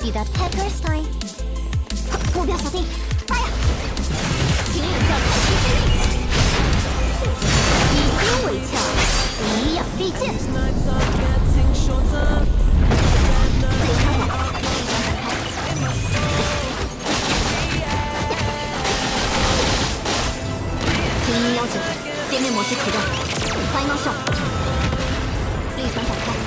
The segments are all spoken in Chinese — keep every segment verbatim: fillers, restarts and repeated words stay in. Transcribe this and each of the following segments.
记得 Pepper's time。目标锁定，发呀！请领教太极之力，以心为窍，以养必剑。自由开火，立场展开。听音邀请，界面模式启动 ，Final Shot， 立场展开。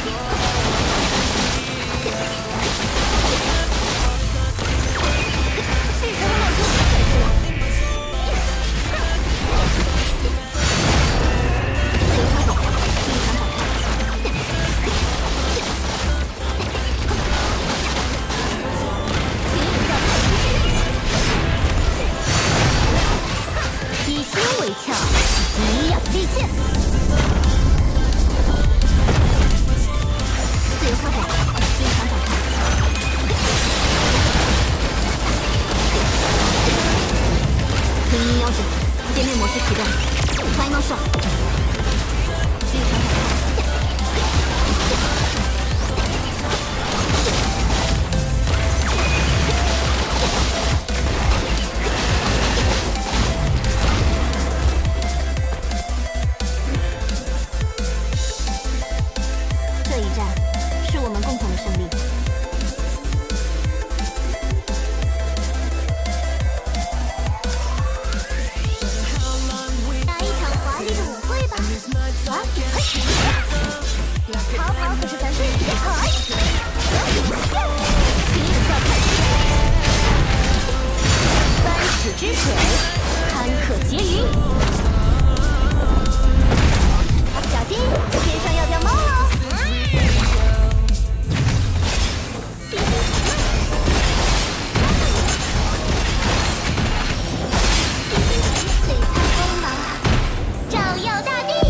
界面模式启动 ，Final Shot， 立场展开。这一战是我们共同的胜利。 逃跑可是咱最厉害！三尺之水，堪可结云。小心，天上要掉猫了！璀璨光芒，照耀大地。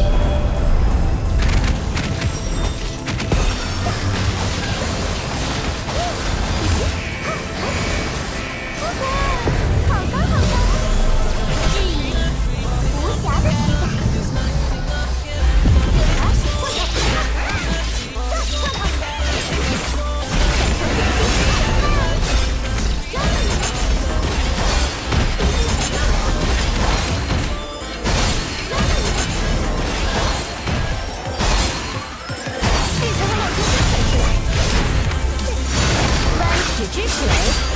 之水